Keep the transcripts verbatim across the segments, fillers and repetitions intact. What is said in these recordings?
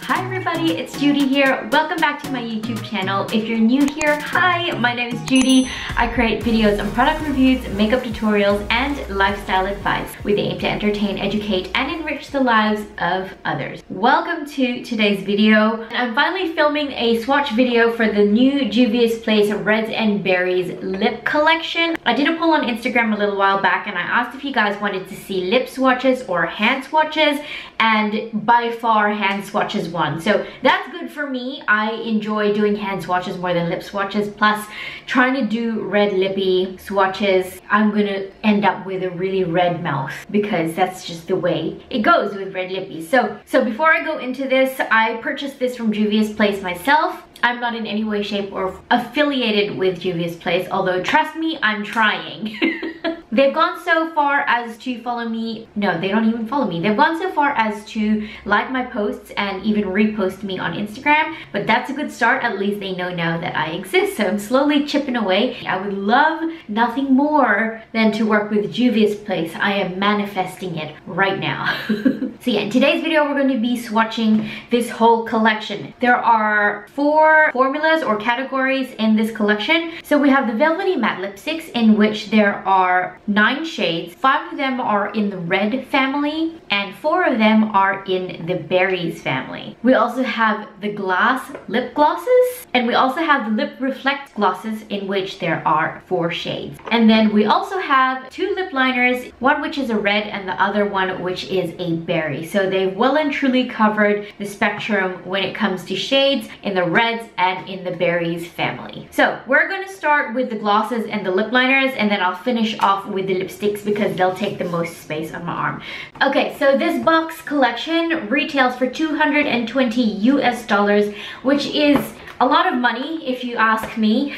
Hi everybody, it's Judy here. Welcome back to my YouTube channel. If you're new here, hi, my name is Judy. I create videos on product reviews, makeup tutorials, and lifestyle advice with the aim to entertain, educate, and enrich the lives of others. Welcome to today's video. I'm finally filming a swatch video for the new Juvia's Place Reds and Berries lip collection. I did a poll on Instagram a little while back and I asked if you guys wanted to see lip swatches or hand swatches, and by far hand swatches won. So that's good for me. I enjoy doing hand swatches more than lip swatches. Plus, trying to do red lippy swatches, I'm gonna end up with a really red mouth because that's just the way it goes with red lippies. So, so before I go into this, I purchased this from Juvia's Place myself. I'm not in any way, shape, or affiliated with Juvia's Place, although trust me, I'm trying. They've gone so far as to follow me. No, they don't even follow me. They've gone so far as to like my posts and even repost me on Instagram, but that's a good start. At least they know now that I exist, so I'm slowly chipping away. I would love nothing more than to work with Juvia's Place. I am manifesting it right now. So yeah, in today's video, we're going to be swatching this whole collection. There are four formulas or categories in this collection. So we have the Velvety Matte Lipsticks, in which there are nine shades. Five of them are in the red family and four of them are in the berries family. We also have the glass lip glosses, and we also have the lip reflect glosses, in which there are four shades. And then we also have two lip liners, one which is a red and the other one which is a berry. So they've well and truly covered the spectrum when it comes to shades in the reds and in the berries family. So we're going to start with the glosses and the lip liners, and then I'll finish off with the lipsticks because they'll take the most space on my arm. Okay, so this box collection retails for two hundred twenty U S dollars, which is a lot of money if you ask me.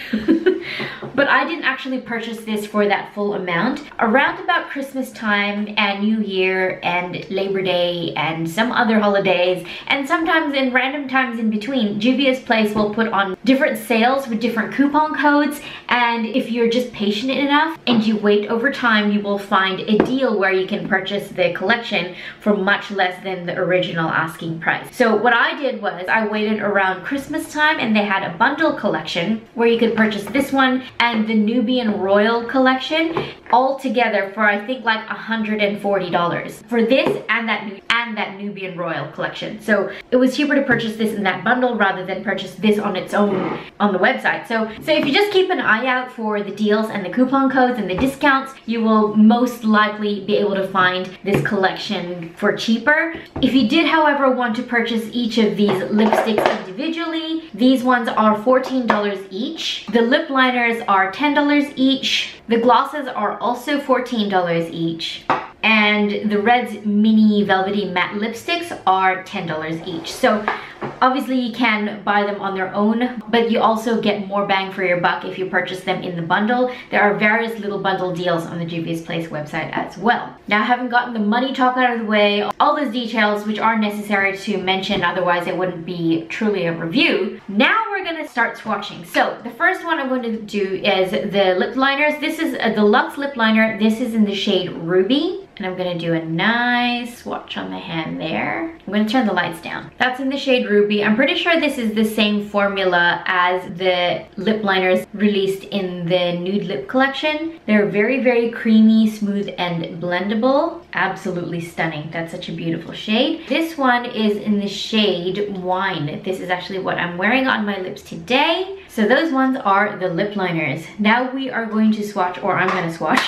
But I didn't actually purchase this for that full amount. Around about Christmas time and New Year and Labor Day and some other holidays, and sometimes in random times in between, Juvia's Place will put on different sales with different coupon codes, and if you're just patient enough and you wait over time, you will find a deal where you can purchase the collection for much less than the original asking price. So what I did was I waited around Christmas time, and they had a bundle collection where you could purchase this one and the Nubian Royal collection all together for I think like one hundred forty dollars for this and that and that Nubian Royal collection. So it was cheaper to purchase this in that bundle rather than purchase this on its own on the website. So so if you just keep an eye out for the deals and the coupon codes and the discounts, you will most likely be able to find this collection for cheaper. If you did, however, want to purchase each of these lipsticks individually, these ones are fourteen dollars each. The lip liners are ten dollars each. The glosses are also fourteen dollars each. And the Reds Mini Velvety Matte Lipsticks are ten dollars each. So obviously you can buy them on their own, but you also get more bang for your buck if you purchase them in the bundle. There are various little bundle deals on the Juvia's Place website as well. Now, having gotten the money talk out of the way, all those details which are necessary to mention, otherwise it wouldn't be truly a review, now we're gonna start swatching. So the first one I'm going to do is the lip liners. This is a deluxe lip liner. This is in the shade Ruby. And I'm gonna do a nice swatch on the hand there. I'm gonna turn the lights down. That's in the shade Ruby. I'm pretty sure this is the same formula as the lip liners released in the Nude Lip collection. They're very, very creamy, smooth, and blendable. Absolutely stunning. That's such a beautiful shade. This one is in the shade Wine. This is actually what I'm wearing on my lips today. So those ones are the lip liners. Now we are going to swatch, or I'm gonna swatch,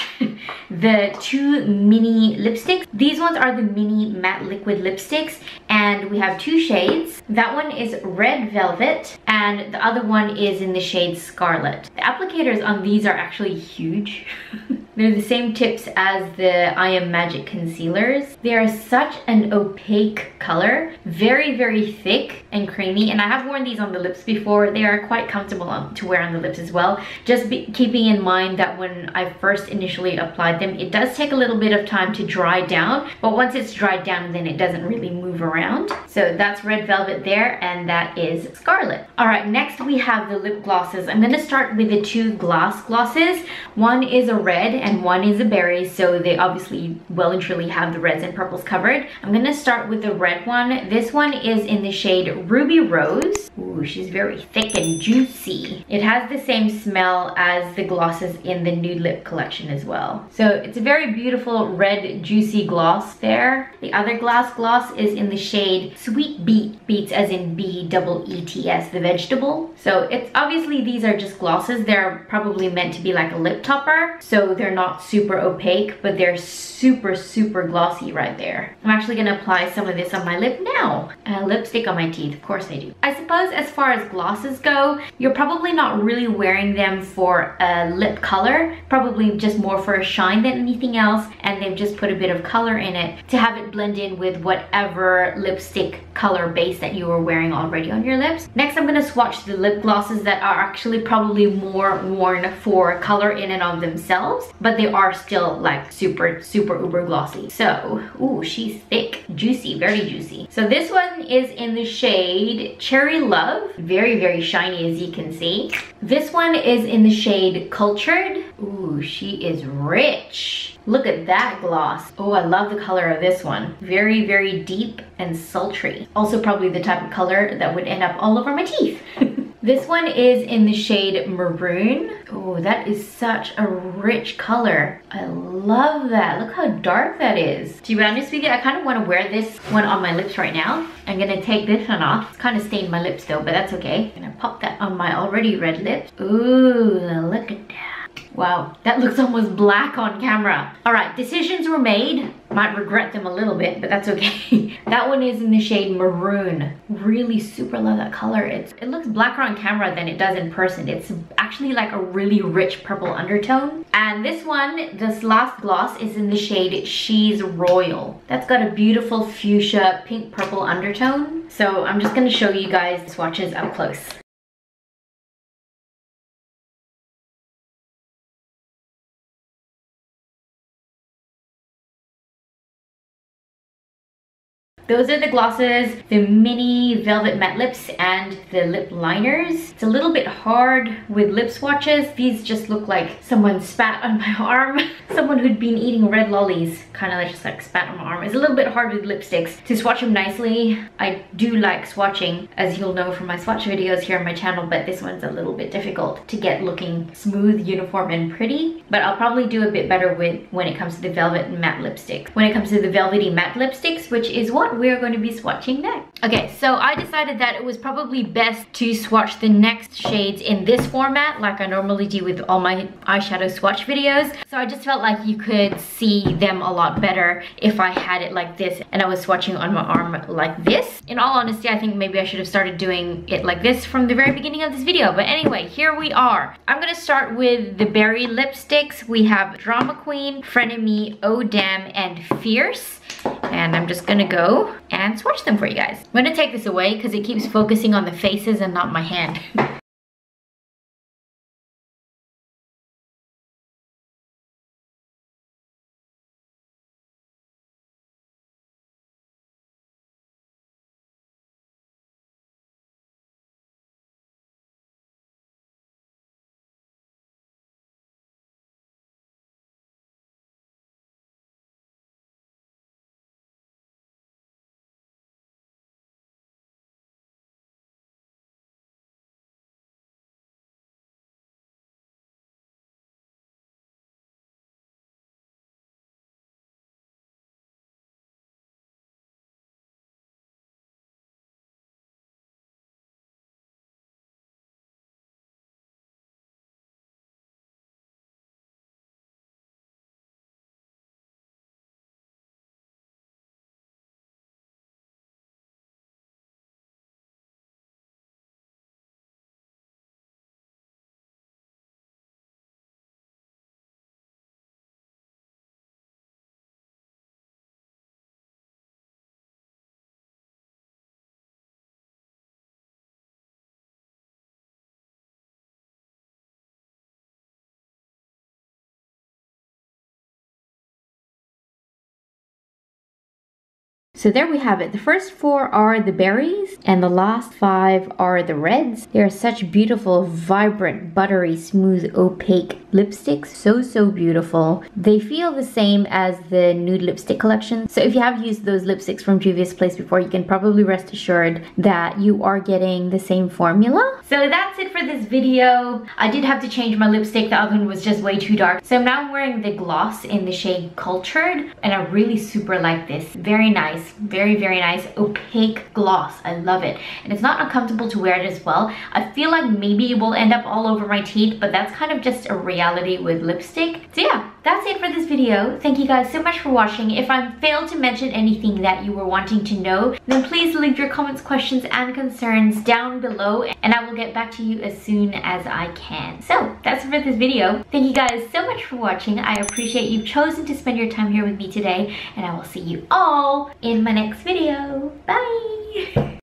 the two mini lipsticks. These ones are the mini matte liquid lipsticks, and we have two shades. That one is Red Velvet, and the other one is in the shade Scarlet. The applicators on these are actually huge. They're the same tips as the I Am Magic concealers. They are such an opaque color, very, very thick and creamy, and I have worn these on the lips before. They are quite comfortable on, to wear on the lips as well. Just be, keeping in mind that when I first initially applied them, it does take a little bit of time to dry down, but once it's dried down, then it doesn't really move around. So that's Red Velvet there, and that is Scarlet. All right, next we have the lip glosses. I'm gonna start with the two gloss glosses. One is a red, and and one is a berry, so they obviously well and truly have the reds and purples covered. I'm gonna start with the red one. This one is in the shade Ruby Rose. Ooh, she's very thick and juicy. It has the same smell as the glosses in the Nude Lip collection as well. So it's a very beautiful red juicy gloss there. The other glass gloss is in the shade Sweet Beet. Beets as in B double E T S, the vegetable. So it's obviously these are just glosses. They're probably meant to be like a lip topper. So they're not super opaque, but they're super, super glossy right there. I'm actually gonna apply some of this on my lip now. Uh, lipstick on my teeth, of course I do. I suppose as far as glosses go, you're probably not really wearing them for a lip color, probably just more for a shine than anything else, and they've just put a bit of color in it to have it blend in with whatever lipstick color base that you were wearing already on your lips. Next, I'm gonna swatch the lip glosses that are actually probably more worn for color in and of themselves, but they are still like super, super uber glossy. So, ooh, she's thick, juicy, very juicy. So this one is in the shade Cherry Love. Very, very shiny as you can see. This one is in the shade Cultured. Ooh, she is rich. Look at that gloss. Oh, I love the color of this one. Very, very deep and sultry. Also probably the type of color that would end up all over my teeth. This one is in the shade Maroon. Oh, that is such a rich color. I love that. Look how dark that is. To be honest with you, I kind of want to wear this one on my lips right now. I'm gonna take this one off. It's kind of stained my lips though, but that's okay. I'm gonna pop that on my already red lips. Ooh, look at that. Wow, that looks almost black on camera. All right, decisions were made. Might regret them a little bit, but that's okay. That one is in the shade Maroon. Really super love that color. It's, it looks blacker on camera than it does in person. It's actually like a really rich purple undertone. And this one, this last gloss is in the shade She's Royal. That's got a beautiful fuchsia pink purple undertone. So I'm just gonna show you guys the swatches up close. Those are the glosses, the mini velvet matte lips, and the lip liners. It's a little bit hard with lip swatches. These just look like someone spat on my arm. Someone who'd been eating red lollies kind of just like spat on my arm. It's a little bit hard with lipsticks to swatch them nicely. I do like swatching, as you'll know from my swatch videos here on my channel, but this one's a little bit difficult to get looking smooth, uniform, and pretty. But I'll probably do a bit better with when it comes to the velvet matte lipsticks. When it comes to the velvety matte lipsticks, which is what we're going to be swatching next. Okay, so I decided that it was probably best to swatch the next shades in this format like I normally do with all my eyeshadow swatch videos. So I just felt like you could see them a lot better if I had it like this and I was swatching on my arm like this. In all honesty, I think maybe I should have started doing it like this from the very beginning of this video. But anyway, here we are. I'm gonna start with the berry lipsticks. We have Drama Queen, Frenemy, Oh Damn, and Fierce. And I'm just gonna go and swatch them for you guys. I'm gonna take this away because it keeps focusing on the faces and not my hand. So there we have it. The first four are the berries and the last five are the reds. They are such beautiful, vibrant, buttery, smooth, opaque lipsticks. So, so beautiful. They feel the same as the nude lipstick collection. So if you have used those lipsticks from Juvia's Place before, you can probably rest assured that you are getting the same formula. So that's it for this video. I did have to change my lipstick. The other one was just way too dark. So now I'm wearing the gloss in the shade Cultured, and I really super like this. Very nice, very, very nice, opaque gloss. I love it. And it's not uncomfortable to wear it as well. I feel like maybe it will end up all over my teeth, but that's kind of just a reality with lipstick. So yeah, that's it for this video. Thank you guys so much for watching. If I failed to mention anything that you were wanting to know, then please leave your comments, questions, and concerns down below, and I will get back to you as soon as I can. So that's it for this video. Thank you guys so much for watching. I appreciate you've chosen to spend your time here with me today, and I will see you all in my next video. Bye!